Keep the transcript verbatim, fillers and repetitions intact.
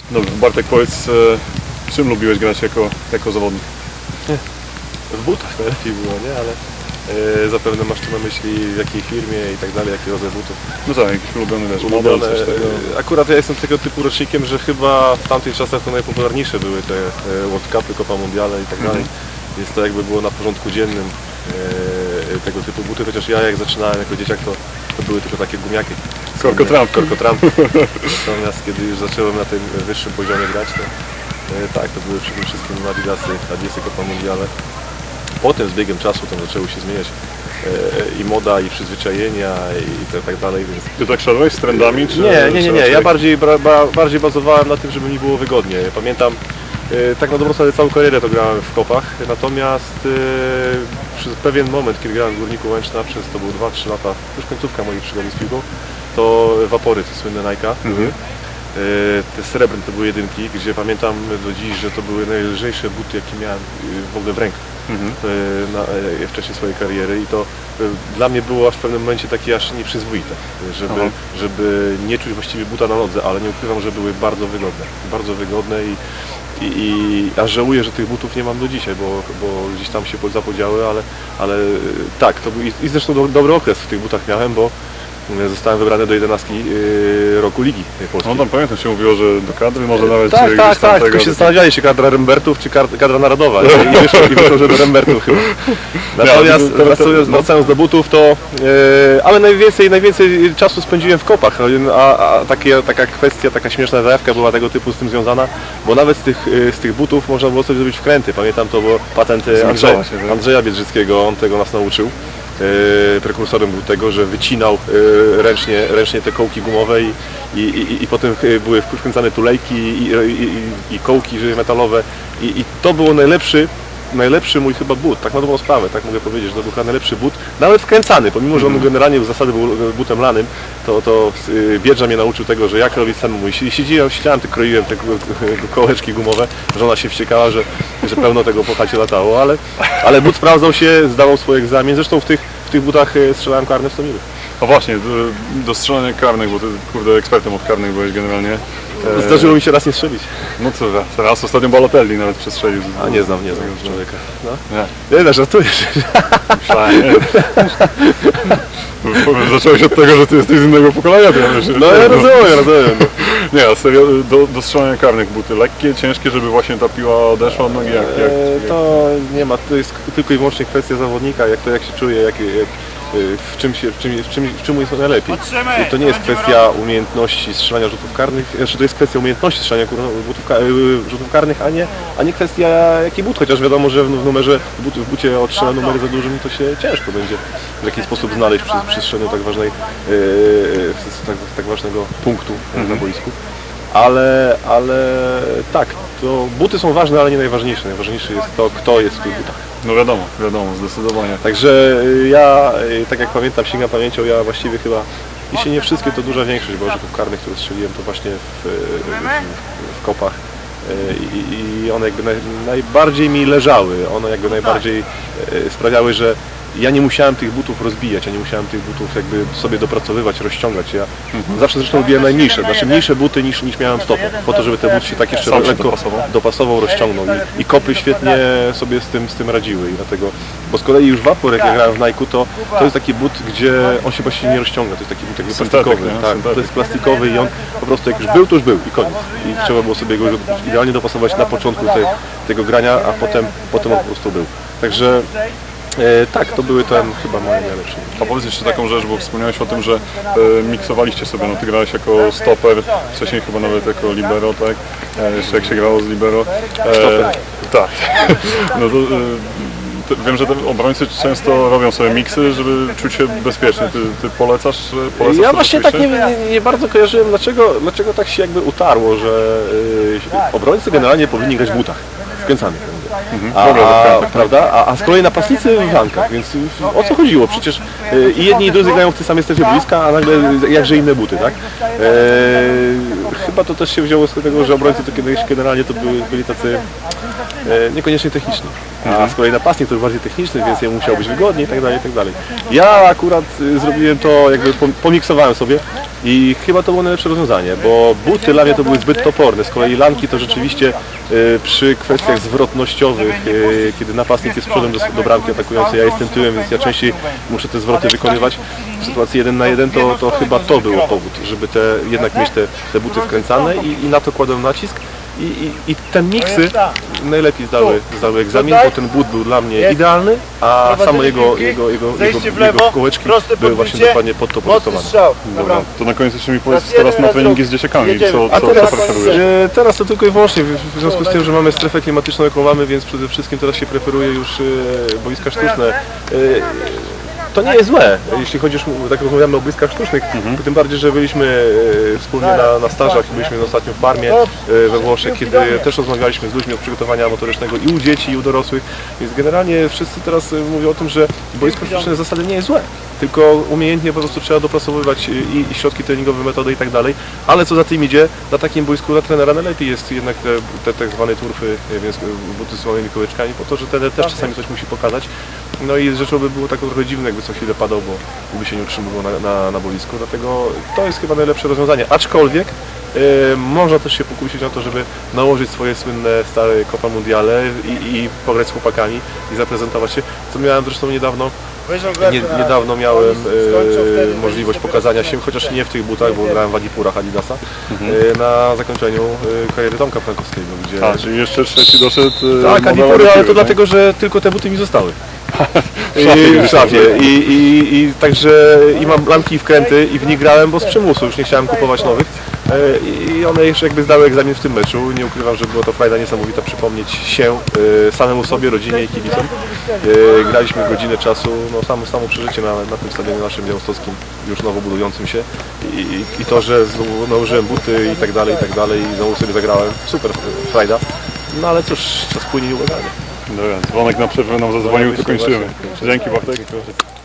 Dobrze, Bartek, powiedz, e, czym lubiłeś grać jako, jako zawodnik? W butach najlepiej było, nie? Ale e, zapewne masz tu na myśli w jakiej firmie i tak dalej, jakie rodzaj butów. No tak, jakiś ulubiony wiesz, Ulubione, model, coś takiego. e, akurat ja jestem tego typu rocznikiem, że chyba w tamtych czasach to najpopularniejsze były te e, World Cupy, Copa Mundiale i tak dalej. Mhm. Więc to jakby było na porządku dziennym e, tego typu buty, chociaż ja jak zaczynałem jako dzieciak, to, to były tylko takie gumiaki. Korkotrampy. Korkotrampy. Natomiast kiedy już zacząłem na tym wyższym poziomie grać, to e, tak, to były przede wszystkim Adidasy, Adidasy Copa Mundiale. Potem z biegiem czasu tam zaczęły się zmieniać e, i moda, i przyzwyczajenia, i te, tak dalej. Więc... Ty tak szedłeś z trendami? Czy, nie, nie, nie, czy nie. raczej... Ja bardziej, ba, ba, bardziej bazowałem na tym, żeby mi było wygodnie. Pamiętam, e, tak na dobrą sprawę całą karierę to grałem w kopach, natomiast e, przez pewien moment, kiedy grałem w Górniku Łęczna, przez to było dwa trzy lata, już końcówka mojej przygody z piłką, to Wapory, te słynne Nike'a. Mhm. Te srebrne to były jedynki, gdzie pamiętam do dziś, że to były najlżejsze buty, jakie miałem w ogóle w rękach mhm. na, wcześniej swojej kariery i to dla mnie było aż w pewnym momencie takie aż nieprzyzwoite, żeby, żeby nie czuć właściwie buta na nodze, ale nie ukrywam, że były bardzo wygodne, bardzo wygodne i, i, i aż żałuję, że tych butów nie mam do dzisiaj, bo, bo gdzieś tam się zapodziały, ale, ale tak, to był, i zresztą do, dobry okres w tych butach miałem, bo zostałem wybrany do jedenastki yy, roku Ligi Polskiej. No tam pamiętam, się mówiło, że do kadry może nawet... Tak, tak, tak, tego... tylko się zastanawiali się kadra Rembertów czy kadra narodowa i wyszło, i wyszło, że do Rembertów chyba. Natomiast ja, wracając, wracając do butów, to yy, ale najwięcej, najwięcej czasu spędziłem w kopach, a, a takie, taka kwestia, taka śmieszna zajawka była tego typu z tym związana, bo nawet z tych, yy, z tych butów można było sobie zrobić wkręty. Pamiętam to, bo patent Andrzeja, Andrzeja Biedrzyckiego, on tego nas nauczył. Yy, prekursorem był tego, że wycinał yy, ręcznie, ręcznie te kołki gumowe i, i, i, i potem yy, były wkręcane tulejki i, i, i, i kołki metalowe i, i to było najlepszy, najlepszy mój chyba but, tak na dobrą sprawę, tak mogę powiedzieć, że to był chyba najlepszy but, nawet wkręcany, pomimo że on generalnie w zasady był butem lanym, to, to yy, Biedrza mnie nauczył tego, że jak robić samemu. I siedziałem, siedziałem, kroiłem te kołeczki gumowe, żona się wściekała, że, że pełno tego po chacie latało, ale, ale but sprawdzał się, zdawał swój egzamin, zresztą w tych W tych butach strzelałem karne w sto milów. A właśnie, do, do strzelania karnych, bo ty kurde ekspertem od karnych byłeś generalnie. E... Zdarzyło mi się raz nie strzelić. No co, teraz ostatnio Balotelli nawet przestrzelił. A nie znam, nie znam tego człowieka. No? Nie, nie, no, żartujesz. Myślałem, nie. Zacząłeś od tego, że ty jesteś z innego pokolenia. To ja myślę, no ja rozumiem, rozumiem. Nie, a serio, do, do strzelania karnych buty lekkie, ciężkie, żeby właśnie ta piła odeszła od nogi? Jak, jak, e, to nie ma, to jest tylko i wyłącznie kwestia zawodnika, jak to jak się czuje, jak, jak, w czym się, w czym, w czym, w czym jest najlepiej. To nie jest kwestia umiejętności strzelania rzutów karnych, znaczy to jest kwestia umiejętności strzelania butów, rzutów karnych, a nie, a nie kwestia jaki but, chociaż wiadomo, że w numerze, w bucie otrzyma numery za dużym, to się ciężko będzie w jakiś sposób znaleźć przy, przy strzeleniu tak ważnej, yy, tak, tak ważnego punktu mm-hmm. na boisku. Ale, ale tak, to buty są ważne, ale nie najważniejsze. Najważniejsze jest to, kto jest w tych butach. No wiadomo, wiadomo, zdecydowanie. Także ja, tak jak pamiętam, sięgam pamięcią, ja właściwie chyba, jeśli nie wszystkie, to duża większość bo rzutów karnych, które strzeliłem, to właśnie w, w, w kopach. I, i one jakby naj, najbardziej mi leżały, one jakby najbardziej sprawiały, że ja nie musiałem tych butów rozbijać, ja nie musiałem tych butów jakby sobie dopracowywać, rozciągać. Ja mhm. zawsze zresztą lubiłem najmniejsze, znaczy mniejsze buty niż, niż miałem stopą, po to, żeby te buty się tak jeszcze Sam lekko dopasował, dopasował rozciągnął. I, I kopy świetnie sobie z tym, z tym radziły. I dlatego, bo z kolei już Vapor, jak ja grałem w Nike'u, to, to jest taki but, gdzie on się właściwie nie rozciąga, to jest taki but jakby plastikowy. Tak, to jest plastikowy i on po prostu jak już był, to już był i koniec. I trzeba było sobie go idealnie dopasować na początku te, tego grania, a potem, potem on po prostu był. Także E, tak, to były ten chyba moje najlepsze. A powiedz jeszcze taką rzecz, bo wspomniałeś o tym, że e, miksowaliście sobie, no ty grałeś jako stoper, wcześniej chyba nawet jako libero, tak? E, jeszcze jak się grało z libero. E, stoper. Tak. No to, e, to, wiem, że te obrońcy często robią sobie miksy, żeby czuć się bezpiecznie. Ty, ty polecasz, polecasz? Ja właśnie tak nie, nie, nie bardzo kojarzyłem, dlaczego, dlaczego tak się jakby utarło, że e, obrońcy generalnie powinni grać w butach wkręcanych. Mhm. A, a, prawda? A, a z kolei napastnicy w wankach, więc o co chodziło? Przecież e, i jedni i drudzy grają w tej samej strefie boiska, a nagle jakże inne buty, tak? E, chyba to też się wzięło z tego, że obrońcy to kiedyś generalnie to byli, byli tacy e, niekoniecznie techniczni. A z kolei napastnik to był bardziej techniczny, więc jemu musiał być wygodniej i tak dalej, i tak dalej. Ja akurat zrobiłem to, jakby pomiksowałem sobie I chyba to było najlepsze rozwiązanie, bo buty dla mnie to były zbyt toporne, z kolei lanki to rzeczywiście y, przy kwestiach zwrotnościowych, y, kiedy napastnik jest przodem do, do bramki atakującej, ja jestem tyłem, więc ja częściej muszę te zwroty wykonywać. W sytuacji jeden na jeden to, to chyba to było powód, żeby te, jednak mieć te, te buty wkręcane i, i na to kładłem nacisk. I, i, I te miksy najlepiej zdały, zdały egzamin, bo ten but był dla mnie idealny, a samo jego, jego, jego, jego, jego kołeczki były właśnie dokładnie pod to podyktowane. Dobra, to na koniec jeszcze mi powiedz teraz na treningi z dzieciakami, co, A co, teraz, co preferujesz? e, teraz to tylko i wyłącznie, w, w związku z tym, że mamy strefę klimatyczną jaką mamy, więc przede wszystkim teraz się preferuje już e, boiska sztuczne. E, To nie jest złe, jeśli chodzi, tak rozmawiamy o boiskach sztucznych, mhm. tym bardziej, że byliśmy e, wspólnie na, na stażach, byliśmy ostatnio w Parmie e, we Włoszech, kiedy też rozmawialiśmy z ludźmi od przygotowania motorycznego i u dzieci, i u dorosłych, więc generalnie wszyscy teraz mówią o tym, że boisko sztuczne w zasadzie nie jest złe, tylko umiejętnie po prostu trzeba dopracowywać i, i środki treningowe, metody i tak dalej, ale co za tym idzie, na takim boisku dla trenera najlepiej jest jednak te, te tak zwane turfy, więc buty z małymi kołeczkami, po to, że trener też czasami coś musi pokazać. No i rzeczą by było tak trochę dziwne, jakby co chwilę padał, bo by się nie utrzymywał na, na, na boisku, dlatego to jest chyba najlepsze rozwiązanie, aczkolwiek yy, można też się pokusić na to, żeby nałożyć swoje słynne stare Copa Mundiale i, i pograć z chłopakami i zaprezentować się, co miałem zresztą niedawno. Nie, niedawno miałem e, możliwość pokazania się, chociaż nie w tych butach, bo grałem w Adipurach Adidasa, mhm. e, na zakończeniu e, kariery Tomka Frankowskiego. Gdzie... A, czyli jeszcze trzeci doszedł e, Tak, Adipury, ale to dlatego, że tylko te buty mi zostały. I, w szafie. I, i, i także i mam lamki i wkręty i w nich grałem, bo z przymusu już nie chciałem kupować nowych. I one jeszcze jakby zdały egzamin w tym meczu. Nie ukrywam, że była to frajda niesamowita przypomnieć się samemu sobie, rodzinie i kibicom. Graliśmy godzinę czasu, no samo, samo przeżycie na, na tym stadionie naszym białostockim, już nowo budującym się. I, i, i to, że znowu nałożyłem buty i tak dalej, i tak dalej, i znowu sobie zagrałem. Super frajda. No ale cóż, czas płynie nieubłaganie. Dobra, dzwonek na przerwę nam zadzwonił, to kończymy. Dzięki Bartek.